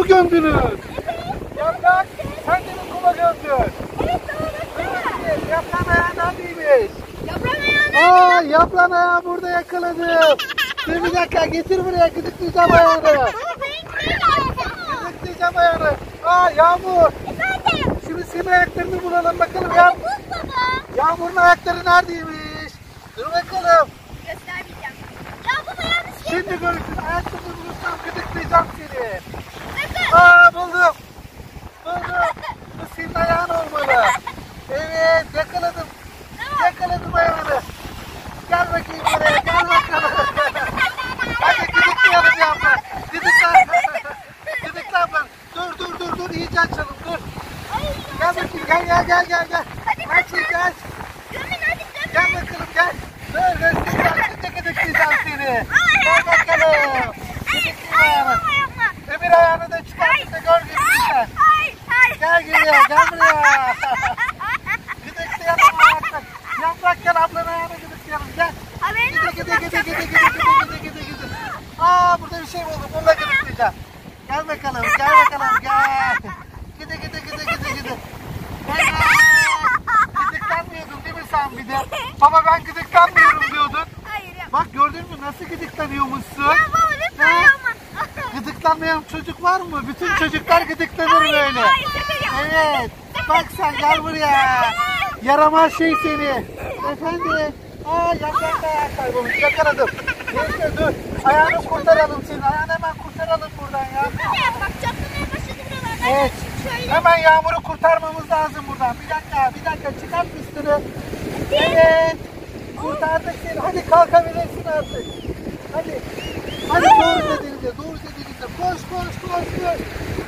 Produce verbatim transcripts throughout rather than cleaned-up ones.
mu gömdünüz? Evet. Yaprak, sen de mi kuma gömdün? Evet doğru. Yaprağın ayağı neredeymiş? Yaprağın ayağını. Aa, yaprağın ayağı burada yakaladım. Dur bir dakika, getir buraya, gıdıklayacağım ayağını. Baba benimkine gelsene. Gıdıklayacağım ayağını. Aa, Yağmur. Efendim. Şimdi senin ayaklarını bulalım bakalım ya. Buz baba. Yağmur'un ayakları neredeymiş? Dur bakalım. Göstermeyeceğim. Ya baba yanlış şey. Şimdi görürsün, ayaklarını bulursam gıdıklayacağım seni. Bakın. Aa, buldum. Buldum. Bu senin ayağın olmalı. Evet, yakaladım. Yakaladım ayağını. Gel bakayım buraya, gel bakalım. Hadi gıdıklayalım Yağmur. Gıdıkla. Gıdıkla ablan. Dur dur dur dur, iyice açalım, dur. Gel bakayım, gel gel gel gel. gel. Hadi Hadi gel. gömün hadi gömün. Gel bakalım gel. Dur göstereceğim, şimdi gıdıklayacağım seni. Gel bakalım. Gıdıklayayım ayağını. Öbür ayağını da çıkartıp da gör gitmişler. Hayır hayır. Gel buraya, gel buraya. Gıdıklayalım ayaklar. Yaprak, gel ablanın ayağını gıdıklayalım, gel. Haberin Gide olsun. gide gide gide gide gide gide gide gide. Aa, burada bir şey buldum, bununla gıdıklayacağım. Gel bakalım, gel bakalım, gel. Gide gide gide gide gide. Gel. Gıdıklanmıyordun değil mi sen bir de? Baba ben gıdıklanmıyorum diyordun. Hayır ya. Bak gördün mü nasıl gıdıklanıyormuşsun? Ya baba lütfen Ha? yapma. Gıdıklanmayan çocuk var mı? Bütün çocuklar gıdıklanır Hayır, böyle. hayır, sakın yapma. Evet. Bak sen gel buraya. Yaramaz şey seni. Efendim. Aa, yaprak da ayak kaybolmuş. Yakaladım. Neyse dur. Ayağını kurtaralım senin. Ayağını hemen kurtaralım buradan ya. Hadi bak çatlamaya başladı buralar. Evet. Şöyle. Hemen Yağmur'u kurtarmamız lazım buradan. Bir dakika, bir dakika. Çıkart üstünü. Evet. Kurtardık seni. Hadi kalkabilirsin artık. Hadi. Hadi doğru dediğince, doğru dediğince. Koş, koş, koş, koş.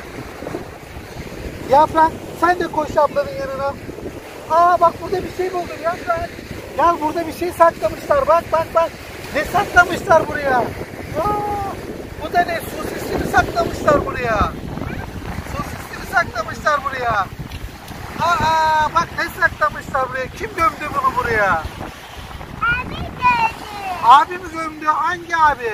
Yaprak, sen de koş ablanın yanına. Aa, bak burada bir şey buldum Yaprak. Gel, burada bir şey saklamışlar. Bak, bak, bak. Ne saklamışlar buraya? Aa, bu da ne? Sosisini saklamışlar buraya. Sosisini saklamışlar buraya. Aa, bak ne saklamışlar buraya. Kim gömdü bunu buraya? Abi geldi. Abi mi gömdü? Hangi abi?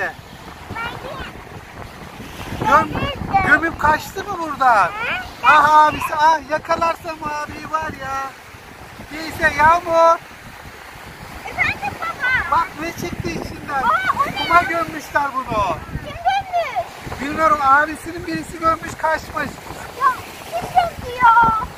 Göm, gömüp kaçtı mı buradan? Ah abisi, ah yakalarsam abi var ya. Neyse Yağmur. Efendim baba. Bak ne çıktı içinden. Aa, o ne? Kuma gömmüşler bunu. Kim dönmüş? Bilmiyorum, abisinin birisi gömmüş kaçmış. Ya kim döndü ya?